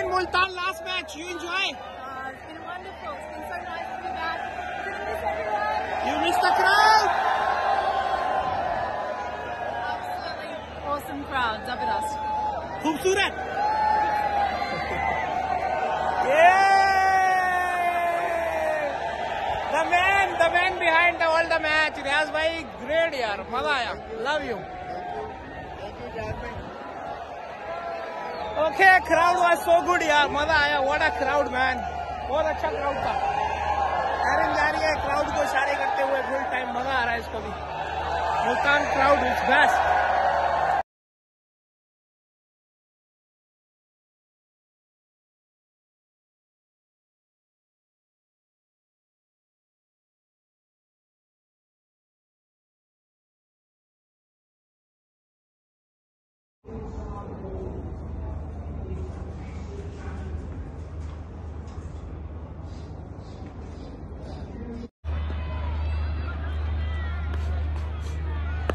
in Multan last match? You enjoy? It's been wonderful. It's been so nice to be back. Couldn't miss everyone. You missed the crowd? Absolutely awesome crowd. Zabardast. Khoobsurat. Yeah! The man behind all the match. Riaz bhai, great yaar. Maza aaya. Love you. Thank you, Jasmine. Okay, crowd was so good yaar. Maza aaya. What a crowd, man. बहुत अच्छा crowd था. Erin जा रही है crowd को इशारे करते हुए full time. मजा आ रहा है इसको भी. Multan crowd is best.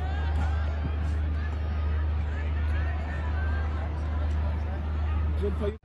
Good for you.